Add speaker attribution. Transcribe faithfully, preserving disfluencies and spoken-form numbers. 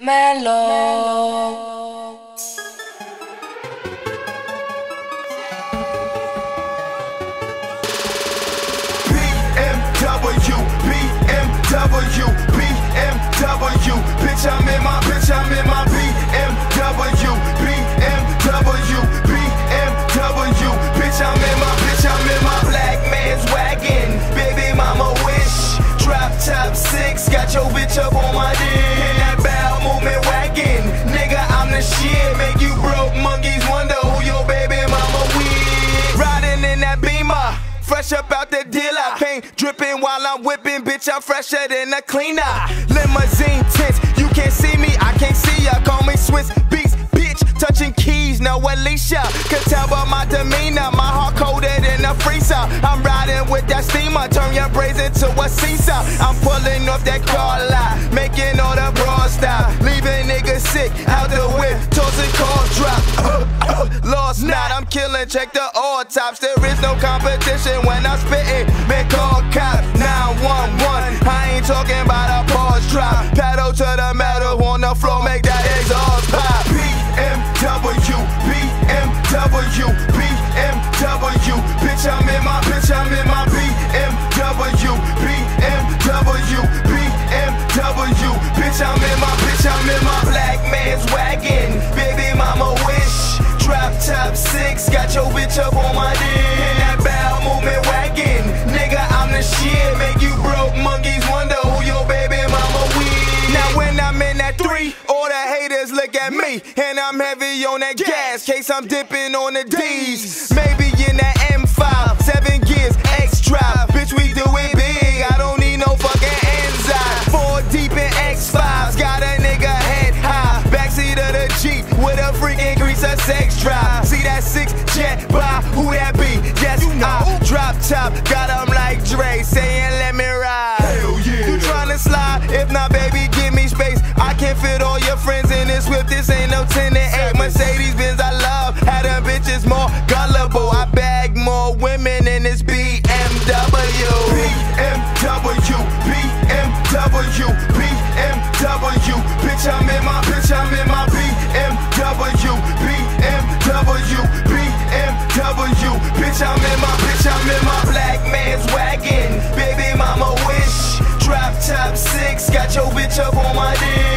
Speaker 1: Mellow.
Speaker 2: B M W, B M W, B M W. Bitch, I'm in my, bitch, I'm in my B M W, B M W, B M W. Bitch, I'm in my, bitch, I'm in my black man's wagon. Baby mama wish, drop top six, got your bitch up on my dick. In that bowel movement wagon, nigga, I'm the shit. Make you broke monkeys wonder who your baby mama with. Riding in that Beamer, fresh up out the dealer, paint dripping while I'm whipping, bitch, I'm fresher than a cleaner. Limousine tints, you can't see me, I can't see ya. Call me Swiss Beats, bitch, touching keys, no Alicia. Can tell by my demeanor, my heart colder than a freezer. I'm riding with that steamer, turn your braids into a Caesar. I'm pulling off that car lot, making all the broad style, leaving niggas sick out the whip, tossing cars drop. Lost not, I'm killing, check the all tops. There is no competition when I'm spitting. Man, call cop nine one one. I ain't talking about a pause drop. Pedal to the metal on the floor, make that exhaust pop. B M W, B M W, B M W. Bitch, I'm in my, bitch, I'm in my B M W, B M W, B M W. Bitch, I'm in my, bitch, I'm in my black man's wagon. Baby mama wish, drop top six, got your bitch up on my dick. In that bowel movement wagon, nigga, I'm the shit. Make you broke monkeys wonder who your baby mama with. Now when I'm in that three, all the haters look at me, and I'm heavy on that gas, case I'm dipping on the D's. Maybe in that M five, seven gears, X drive. Bitch, we do it big, I don't need no fucking enzyme. Four deep in X fives, got a nigga head high. Backseat of the Jeep with a freaking grease of sex drive. See that six jet by, who that be? Yes, you know. I drop top, got 'em like Dre, saying let me ride. Hell yeah. You tryna slide? If not, baby, give me space. I can't fit all your friends in this whip, this ain't no ten and eight. Mercedes Benz I love, had them bitches more gullible. I bag more women in this B M W. B M W, B M W, B M W. Bitch, I'm in my, bitch, I'm in my B M W, B M W, B M W. Bitch, I'm in my, bitch, I'm in my black man's wagon. Baby mama wish, drop top six, got your bitch up on my dick.